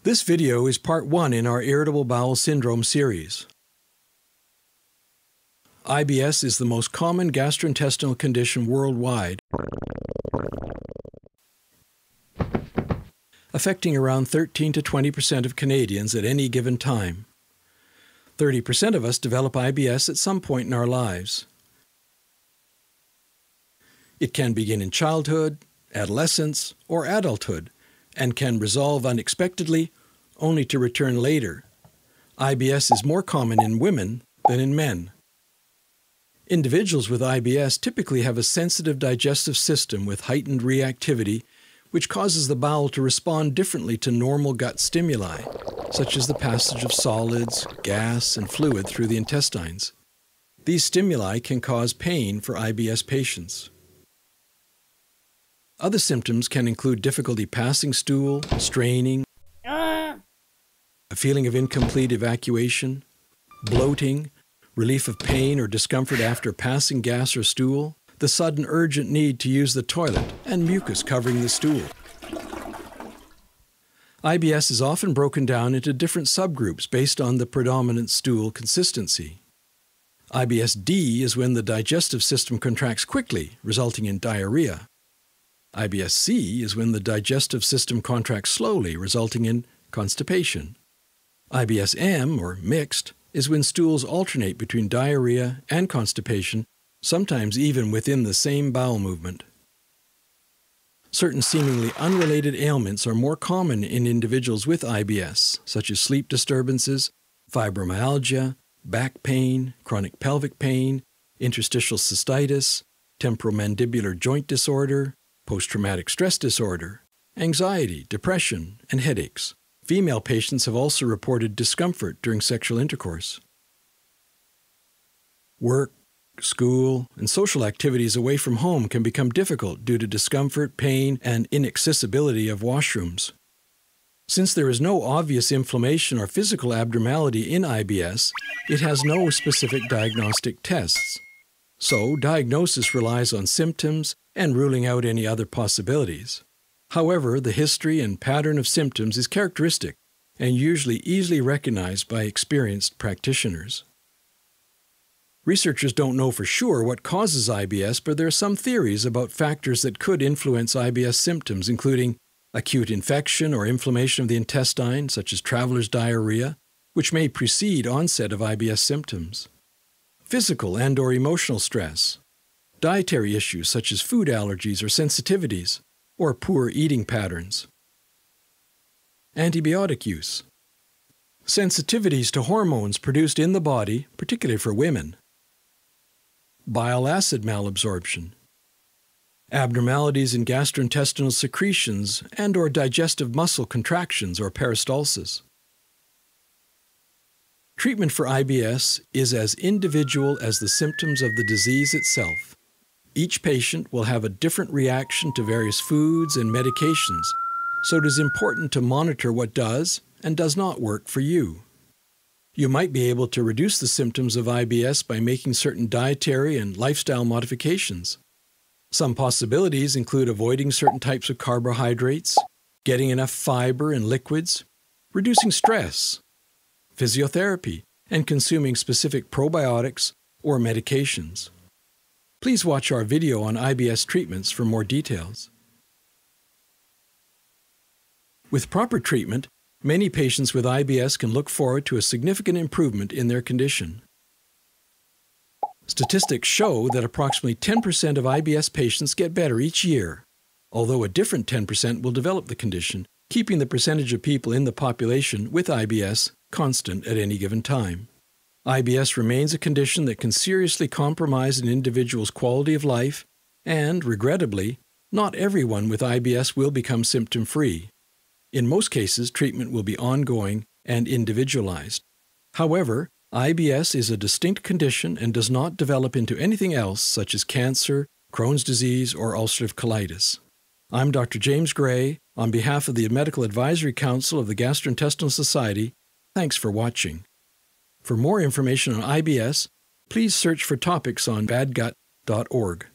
This video is part 1 in our Irritable Bowel Syndrome series. IBS is the most common gastrointestinal condition worldwide, affecting around 13 to 20% of Canadians at any given time. 30% of us develop IBS at some point in our lives. It can begin in childhood, adolescence, or adulthood, and can resolve unexpectedly, only to return later. IBS is more common in women than in men. Individuals with IBS typically have a sensitive digestive system with heightened reactivity, which causes the bowel to respond differently to normal gut stimuli, such as the passage of solids, gas, and fluid through the intestines. These stimuli can cause pain for IBS patients. Other symptoms can include difficulty passing stool, straining, a feeling of incomplete evacuation, bloating, relief of pain or discomfort after passing gas or stool, the sudden urgent need to use the toilet, and mucus covering the stool. IBS is often broken down into different subgroups based on the predominant stool consistency. IBS-D is when the digestive system contracts quickly, resulting in diarrhea. IBS-C is when the digestive system contracts slowly, resulting in constipation. IBS-M, or mixed, is when stools alternate between diarrhea and constipation, sometimes even within the same bowel movement. Certain seemingly unrelated ailments are more common in individuals with IBS, such as sleep disturbances, fibromyalgia, back pain, chronic pelvic pain, interstitial cystitis, temporomandibular joint disorder, post-traumatic stress disorder, anxiety, depression, and headaches. Female patients have also reported discomfort during sexual intercourse. Work, school, and social activities away from home can become difficult due to discomfort, pain, and inaccessibility of washrooms. Since there is no obvious inflammation or physical abnormality in IBS, it has no specific diagnostic tests. So, diagnosis relies on symptoms and ruling out any other possibilities. However, the history and pattern of symptoms is characteristic and usually easily recognized by experienced practitioners. Researchers don't know for sure what causes IBS, but there are some theories about factors that could influence IBS symptoms, including acute infection or inflammation of the intestine, such as traveler's diarrhea, which may precede onset of IBS symptoms. Physical and/or emotional stress, dietary issues such as food allergies or sensitivities, or poor eating patterns. Antibiotic use, sensitivities to hormones produced in the body, particularly for women. Bile acid malabsorption, abnormalities in gastrointestinal secretions and/or digestive muscle contractions or peristalsis. Treatment for IBS is as individual as the symptoms of the disease itself. Each patient will have a different reaction to various foods and medications, so it is important to monitor what does and does not work for you. You might be able to reduce the symptoms of IBS by making certain dietary and lifestyle modifications. Some possibilities include avoiding certain types of carbohydrates, getting enough fiber and liquids, reducing stress, physiotherapy, and consuming specific probiotics or medications. Please watch our video on IBS treatments for more details. With proper treatment, many patients with IBS can look forward to a significant improvement in their condition. Statistics show that approximately 10% of IBS patients get better each year, although a different 10% will develop the condition, keeping the percentage of people in the population with IBS constant at any given time. IBS remains a condition that can seriously compromise an individual's quality of life, and, regrettably, not everyone with IBS will become symptom-free. In most cases, treatment will be ongoing and individualized. However, IBS is a distinct condition and does not develop into anything else such as cancer, Crohn's disease, or ulcerative colitis. I'm Dr. James Gray. On behalf of the Medical Advisory Council of the Gastrointestinal Society, thanks for watching. For more information on IBS, please search for topics on badgut.org.